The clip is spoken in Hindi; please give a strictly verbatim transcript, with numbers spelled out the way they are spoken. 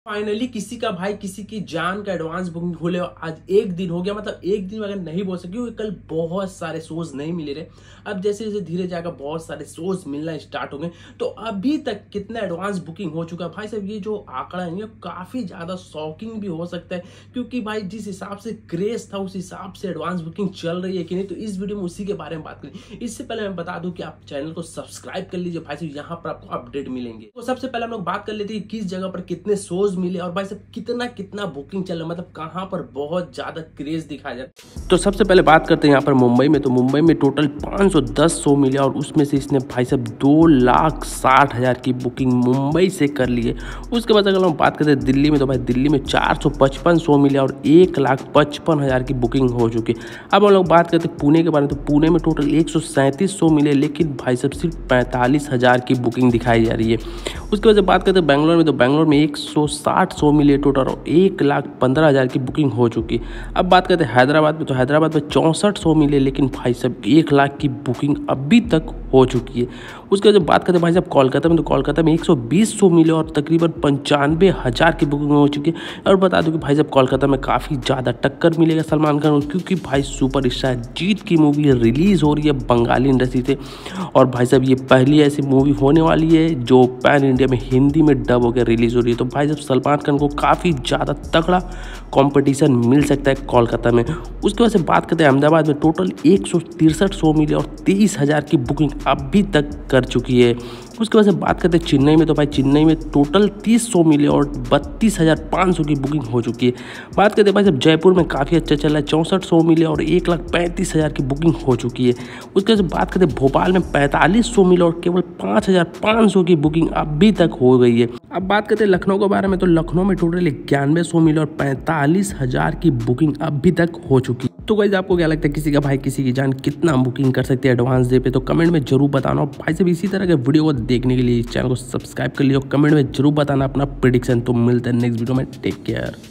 फाइनली किसी का भाई किसी की जान का एडवांस बुकिंग खोले आज एक दिन हो गया। मतलब एक दिन अगर नहीं बोल सके क्योंकि कल बहुत सारे शोज नहीं मिले रहे। अब जैसे जैसे धीरे जाकर बहुत सारे शोज मिलना स्टार्ट हो गए तो अभी तक कितना एडवांस बुकिंग हो चुका है भाई साहब। ये जो आंकड़ा है ये काफी ज्यादा शॉकिंग भी हो सकता है क्योंकि भाई जिस हिसाब से क्रेज था उस हिसाब से एडवांस बुकिंग चल रही है कि नहीं। तो इस वीडियो में उसी के बारे में बात करें। इससे पहले मैं बता दूं कि आप चैनल को सब्सक्राइब कर लीजिए भाई साहब, यहाँ पर आपको अपडेट मिलेंगे। तो सबसे पहले हम लोग बात कर लेते हैं किस जगह पर कितने शोज मिले और भाई साहब कितना कितना बुकिंग चल रहा है, मतलब कहां पर बहुत ज्यादा क्रेज दिखाया जाता। तो सबसे पहले बात करते हैं यहाँ पर मुंबई में। तो मुंबई में टोटल पाँच सौ दस शो मिले और उसमें से इसने भाई साहब दो लाख साठ हजार की बुकिंग मुंबई से कर ली है। उसके बाद अगर हम बात करते हैं दिल्ली में तो भाई दिल्ली में चार सौ पचपन शो मिले और एक लाख पचपन हजार की बुकिंग हो चुकी है। अब हम लोग बात करते हैं पुणे के बारे में। तो पुणे में टोटल एक सौ सैंतीस शो मिले लेकिन भाई साहब सिर्फ पैंतालीस हजार की बुकिंग दिखाई जा रही है। उसके बाद बात करते हैं बैंगलोर में। तो बैंगलोर में एक सौ साठ शो मिले टोटल और एक लाख पंद्रह हज़ार की बुकिंग हो चुकी। अब बात करते हैं हैदराबाद में। तो हैदराबाद में चौंसठ शो मिले लेकिन भाई साहब एक लाख की बुकिंग अभी तक हो चुकी है। उसके बाद बात करते हैं भाई साहब कोलकाता में। तो कोलकाता में एक सौ बीस शो मिले और तकरीबन पंचानवे हज़ार की बुकिंग हो चुकी है। और बता दूं कि भाई साहब कोलकाता में काफ़ी ज़्यादा टक्कर मिलेगा सलमान खान को क्योंकि भाई सुपर स्टार जीत की मूवी रिलीज़ हो रही है बंगाली इंडस्ट्री से। और भाई साहब ये पहली ऐसी मूवी होने वाली है जो पैन इंडिया में हिंदी में डब होकर रिलीज़ हो रही है। तो भाई साहब सलमान खान को काफ़ी ज़्यादा तगड़ा कंपटीशन मिल सकता है कोलकाता में। उसके बाद से बात करते हैं अहमदाबाद में। टोटल एक सौ तिरसठ शो मिले और तेईस हज़ार की बुकिंग अभी तक कर चुकी है। उसके बाद से बात करते हैं चेन्नई में। तो भाई चेन्नई में टोटल तीस शो मिले और बत्तीस हज़ार पाँच सौ की बुकिंग हो चुकी है। बात करते हैं भाई साहब जयपुर में काफ़ी अच्छा चल रहा है, चौंसठ शो मिले और एक लाख पैंतीस हज़ार की बुकिंग हो चुकी है। उसके बाद बात करते हैं भोपाल में पैंतालीस शो मिले और केवल पाँच हज़ार पाँच सौ की बुकिंग अभी तक हो गई है। अब बात करते हैं लखनऊ के बारे में। तो लखनऊ में टोटल इक्यानवे शो मिले और पैंतालीस हज़ार की बुकिंग अभी तक हो चुकी है। तो गाइस आपको क्या लगता है किसी का भाई किसी की जान कितना बुकिंग कर सकते हैं एडवांस डे पे? तो कमेंट में जरूर बताना। और भाई साहब इसी तरह के वीडियो को देखने के लिए इस चैनल को सब्सक्राइब कर लीजिए और कमेंट में जरूर बताना अपना प्रेडिक्शन। तो मिलते हैं नेक्स्ट वीडियो में, टेक केयर।